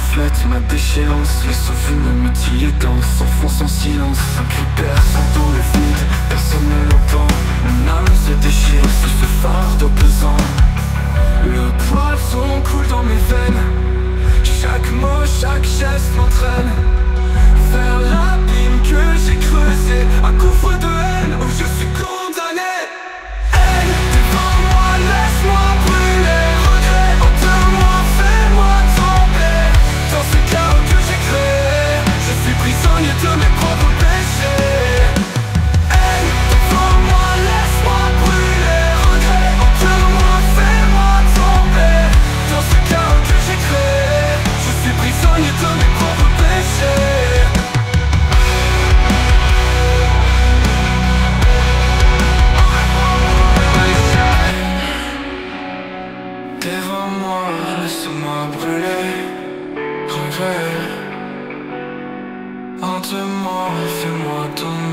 reflète ma déchéance. Les souvenirs mutilés dansent, s'enfoncent en silence. Un cri perçant dans le vide, personne ne l'entend. Mon âme se déchire sous ce fardeau pesant. Le poison coule dans mes veines. Chaque mot, chaque geste m'entraîne vers l'abîme que j'ai creusé. Un gouffre de haine où je suis condamné. Haine, devant moi, laisse-moi brûler. Regret, hante-moi, fais-moi tomber dans ce chaos que j'ai créé. Je suis prisonnier de mes propres péchés. Haine, devant moi, laisse-moi brûler. Regret, hante-moi, fais-moi tomber dans ce chaos que j'ai créé. Je suis prisonnier de mes propres péchés. Devant moi, laisse-moi brûler. Regret, hante-moi, fais-moi tomber